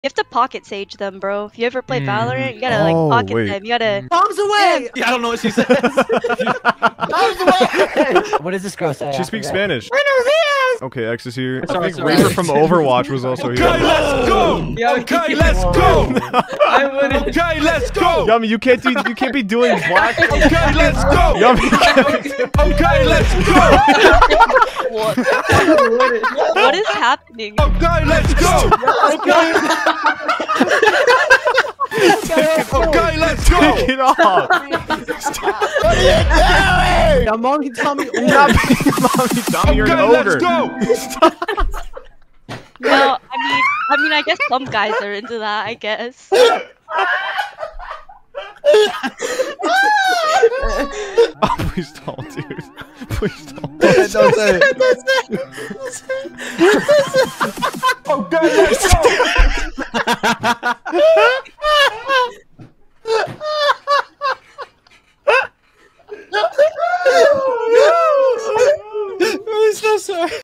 You have to pocket sage them, bro. If you ever play Valorant, you gotta like pocket them. You gotta. Bombs away! Yeah, I don't know what she says. Bombs away! What does this girl say? She speaks Spanish. Buenos dias! Okay, X is here. Sorry, I think sorry. Reaper from Overwatch was also here. Okay, let's go. Okay, let's go. I wouldn't. Okay, let's go. Yummy, you can't be doing black. Okay, let's go. Yummy. Okay, let's go. What is happening? Okay, let's go. Okay, let's go. Take it off. What are you doing? Mommy, tell me. Mommy, tell me you're an Okay, ogre. let's go. Well, I mean, I guess some guys are into that. I guess. Oh, please don't, dude. Please don't. Don't say it. Okay, let's go. I'm so sorry.